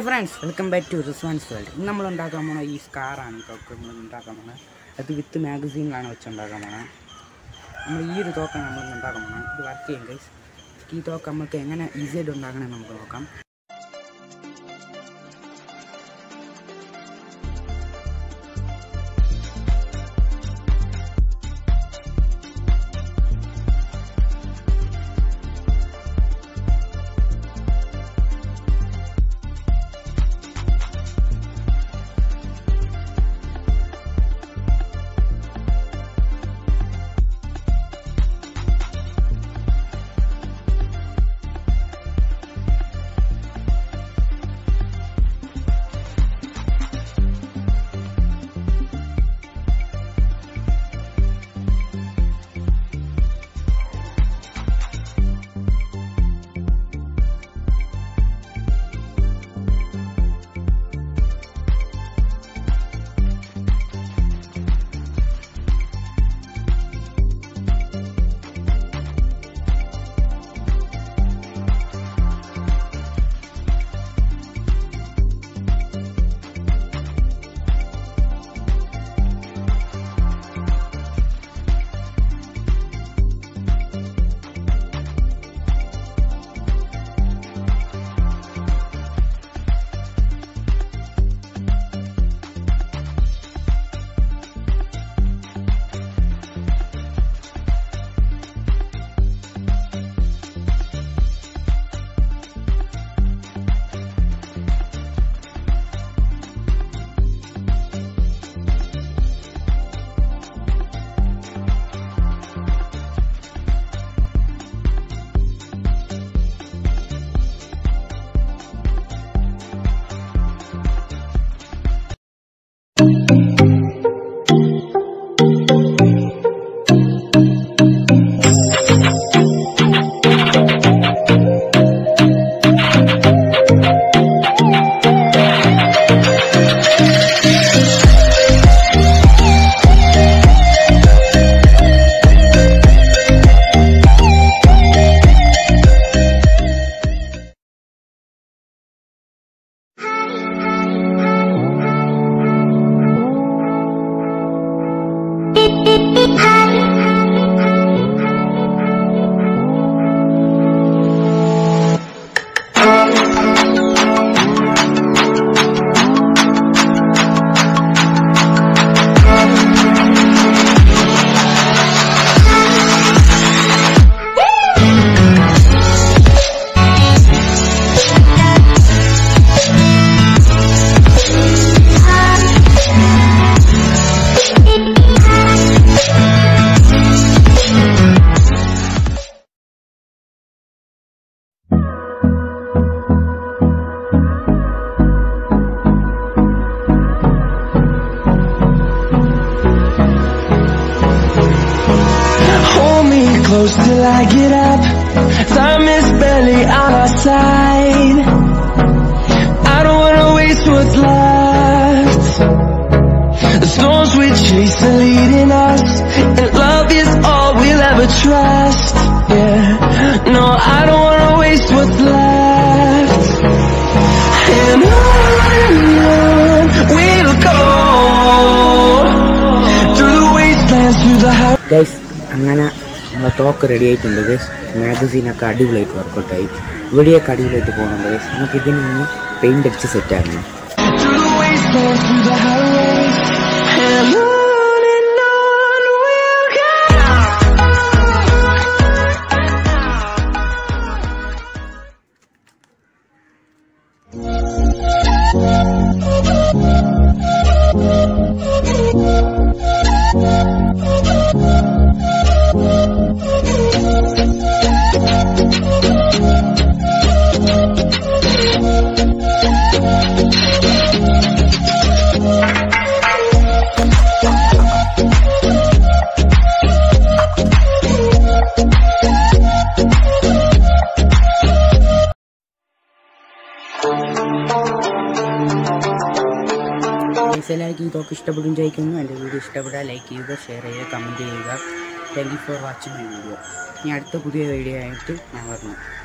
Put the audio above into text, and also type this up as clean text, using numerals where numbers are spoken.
friends, welcome back to Rizwan'z world. We will make this car with magazine. We will make this easy to make. Close till I get up. Time is barely on our side. I don't wanna waste what's left. The storms we chase are leading us, and love is all we'll ever trust. Yeah, no, I don't wanna waste what's left. And on we'll go, through the wastelands, through the house. Guys, I'm talk ready to this magazine a cardiolate workout type. Video cardiolate to go on this. I'm getting paint set. Through the wastelands, through the highways, and on we'll go. എല്ലാവർക്കും ഇതൊക്കെ ഇഷ്ടപ്പെടും ചോദിക്കുന്നു. എൻ്റെ video ഇഷ്ടപ്പെട്ടാൽ like ചെയ്യുക, share ചെയ്യുക, comment ചെയ്യുക. Thank you for watching my video. ഇനി അടുത്ത പുതിയ വീഡിയോ ആയിട്ട് ഞാൻ പറഞ്ഞു.